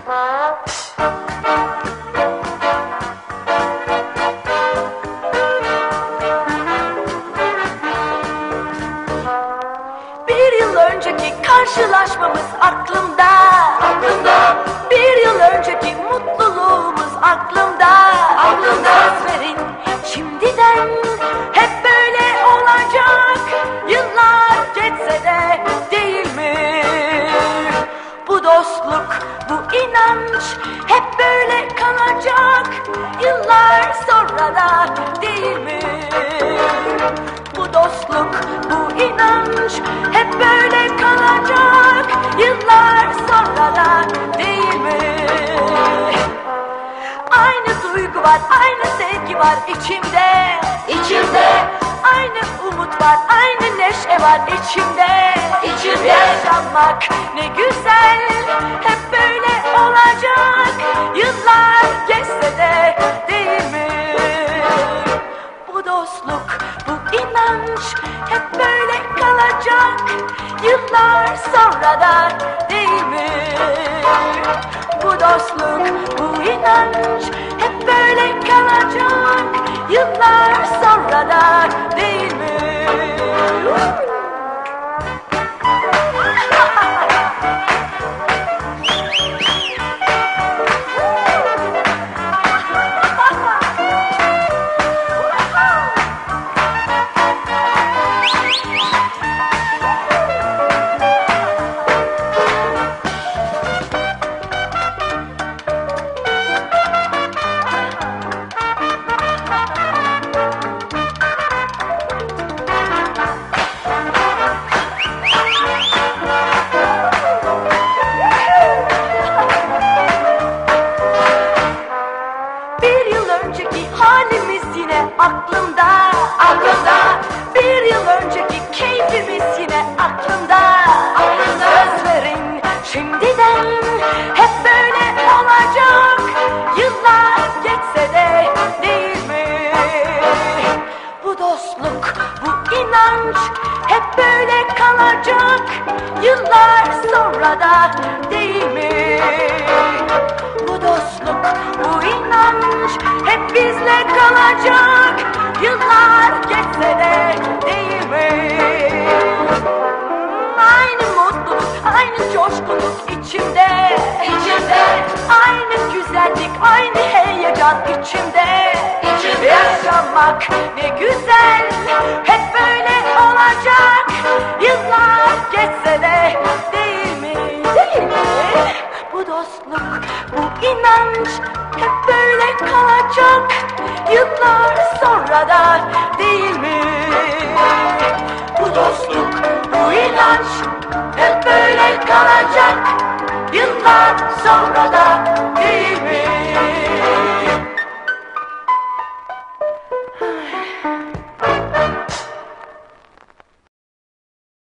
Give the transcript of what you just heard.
Bir yıl önceki karşılaşmamız aklımda. Bir yıl önceki mutluluğumuz aklımda. Söz verin şimdiden hep böyle olacak. Yıllar geçse de değil mi? Bu dostluk, bu inanç hep böyle kalacak. Yıllar sonra da değil mi? Bu dostluk, bu inanç hep böyle kalacak. Yıllar sonra da değil mi? Aynı duygu var, aynı sevgi var içimde. Aynı umut var, aynı neşe var içimde. Yaşamak ne güzel, hep böyle olacak. Yıllar geçse de değil mi? Bu dostluk, bu inanç hep böyle kalacak. Yıllar sonra da değil mi? Bu dostluk, bu inanç hep böyle kalacak. Yıllar sonra da değil mi? Önceki halimiz yine aklımda. Bir yıl önceki keyfimiz yine aklımda. Söz verin şimdiden hep böyle olacak. Yıllar geçse de değil mi? Bu dostluk, bu inanç hep böyle kalacak. Yıllar sonra da değil mi? Bu dostluk, bu inanç hep bizle kalacak. Yıllar geçse de değil mi? Aynı mutluluk, aynı coşkunluk içimde. Aynı güzellik, aynı heyecan içimde. Yaşamak ne güzel, hep böyle olacak. Yıllar geçse de değil mi? Bu dostluk, bu inanç hep böyle kalacak. Yıllar sonra da değil mi? Bu dostluk, bu inanç hep böyle kalacak. Yıllar sonra da değil mi?